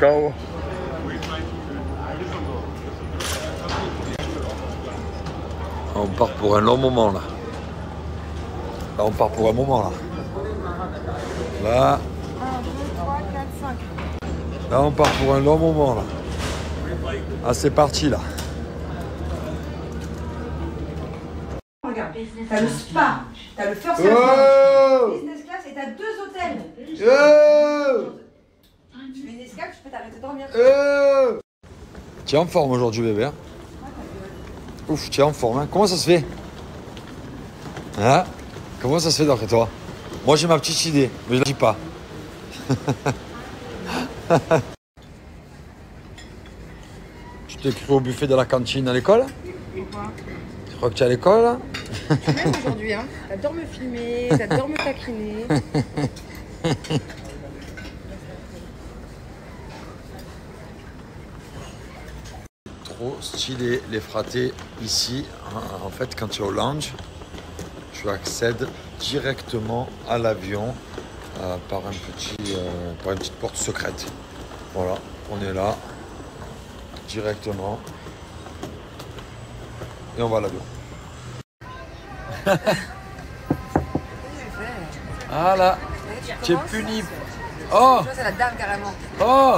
cacao. On part pour un long moment là. Là on part pour un moment là. Là. 1, 2, 3, 4, 5. Là on part pour un long moment là. Ah c'est parti là. Regarde, t'as le spa, t'as le first Oh class, business class et t'as 2 hôtels. Oh Tu fais une escale, tu peux t'arrêter de dormir. Oh tu es en forme aujourd'hui bébé hein? Ouf, tu es en forme hein? Comment ça se fait? Hein? Comment ça se fait d'après toi? Moi j'ai ma petite idée, mais je la dis pas. Tu t'es cru au buffet de la cantine à l'école? Pourquoi? Tu crois que tu es à l'école là? Tu m'aimes aujourd'hui, hein? T'adores me filmer, t'adores me taquiner. Trop stylé les fratés ici. En fait, quand tu es au lounge, tu accèdes directement à l'avion par une petite porte secrète. Voilà, on est là directement et on va à l'avion. Ah là, tu es puni. Oh, C'est la dame carrément. oh.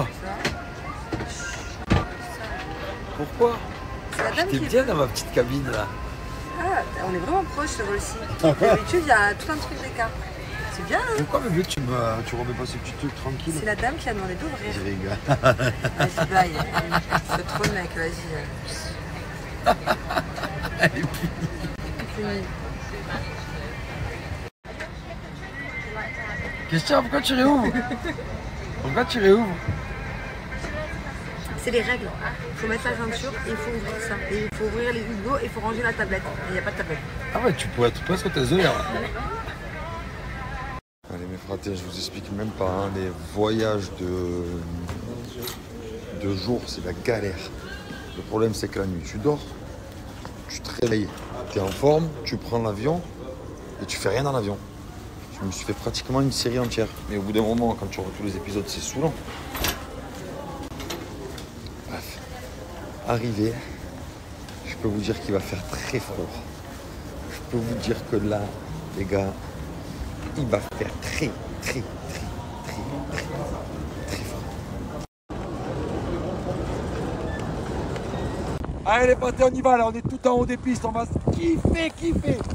Pourquoi? C'est la dame T'es qui. bien dans ma petite cabine là. Ah, on est vraiment proche là aussi. D'habitude, il y a tout un truc d'écart. C'est bien, hein? Pourquoi bébé tu remets pas ce petit truc tranquille? C'est la dame qui a demandé d'ouvrir. Je rigole. Vas-y, bye. C'est trop le mec, vas-y. Elle est punie. Question, pourquoi tu réouvres? Pourquoi tu réouvres? C'est les règles. Il faut mettre la ceinture et il faut ouvrir ça. Et il faut ouvrir les hublots et il faut ranger la tablette. Et il n'y a pas de tablette. Ah ouais, tu pourrais être presque tes heures. Allez mes fratés, je vous explique même pas, hein, les voyages de jour, c'est la galère. Le problème c'est que la nuit, tu dors, tu te réveilles, tu es en forme, tu prends l'avion et tu fais rien dans l'avion. Je me suis fait pratiquement une série entière. Mais au bout d'un moment, quand tu revois tous les épisodes, c'est saoulant. Bref, arrivé, je peux vous dire qu'il va faire très froid. Je peux vous dire que là, les gars, il va faire très fort. Allez les potes, on y va là, on est tout en haut des pistes, on va kiffer.